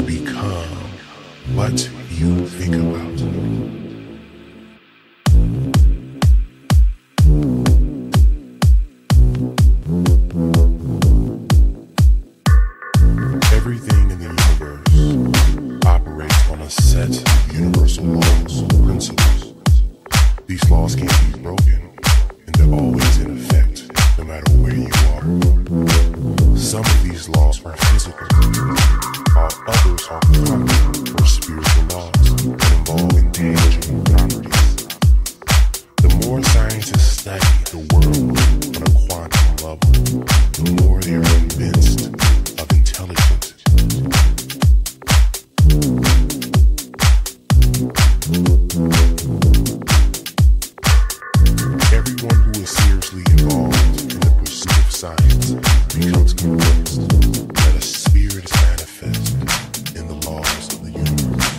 become what you think about. Everything in the universe operates on a set of universal laws, principles. These laws can't be broken, and they're always in effect, no matter where you are. Some of these laws are physical, while others are quantum or spiritual laws that involve intangible properties. The more scientists study the world on a quantum level, the more they are convinced of intelligence. Everyone who is seriously involved in the pursuit of science becomes convinced that a spirit is manifest in the laws of the universe.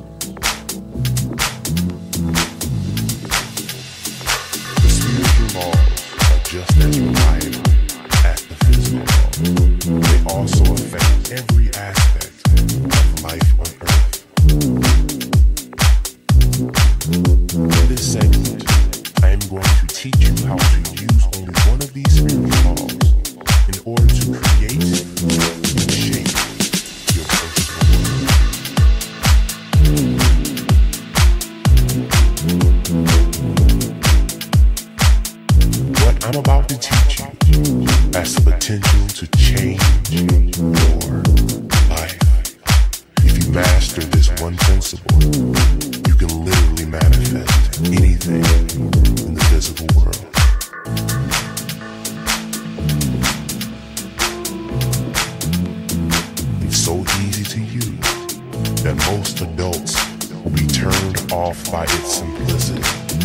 The spiritual laws are just as reliable as the physical laws. They also affect every aspect of life on Earth. In this segment, I am going to teach you how to use only one of these spiritual laws in order to create and shape your personal world. What I'm about to teach you has the potential to change your life. If you master this one principle, you can literally manifest anything in the physical world. It's so easy to use that most adults will be turned off by its simplicity.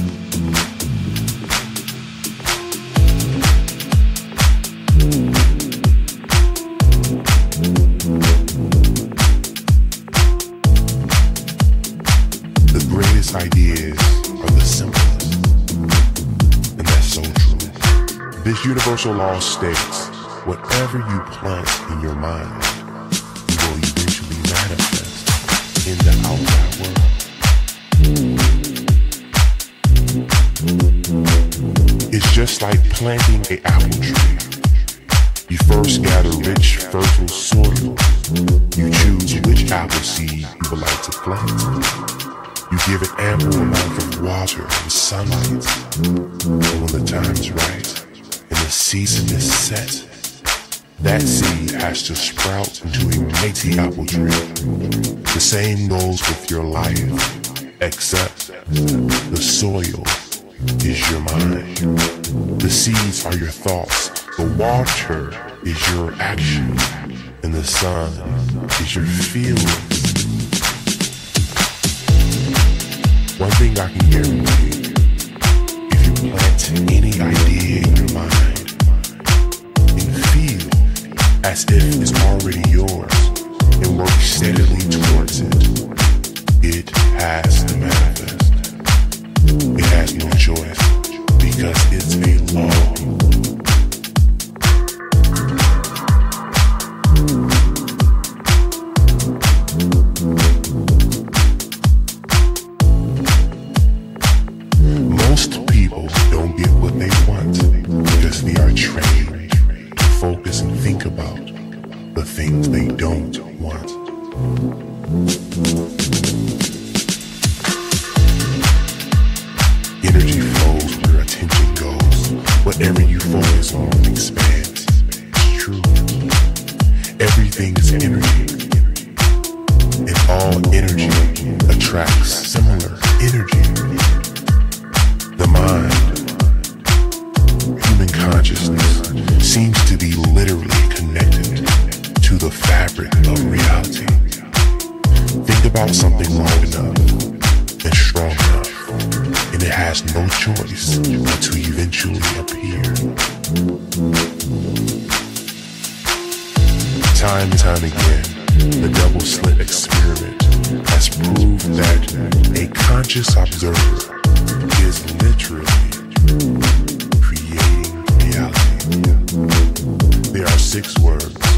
The greatest ideas are the simplest, and that's so true. This universal law states, whatever you plant in your mind, you will eventually manifest in the outside world. It's just like planting an apple tree. You first gather rich, fertile soil. You choose which apple seed you would like to plant. You give it ample amount of water and sunlight. And when the time is right and the season is set, that seed has to sprout into a mighty apple tree. The same goes with your life, except the soil is your mind. The seeds are your thoughts. The water is your action. And the sun is your feelings. One thing I can guarantee, if you plant any idea in your mind and feel as if it's already yours and work steadily towards it, it has to manifest. It has no choice because it's a law. Most people don't get what they want because they are trained to focus and think about the things they don't want. Energy flows where attention goes. Whatever you focus on expands. It's true. Everything is energy. And all energy attracts similar energy. The mind, human consciousness, seems to be literally connected to the fabric of reality. Think about something long enough and strong enough, and it has no choice but to eventually appear. Time and time again, the double slit experiment has proved that a conscious observer is literally creating reality. There are 6 words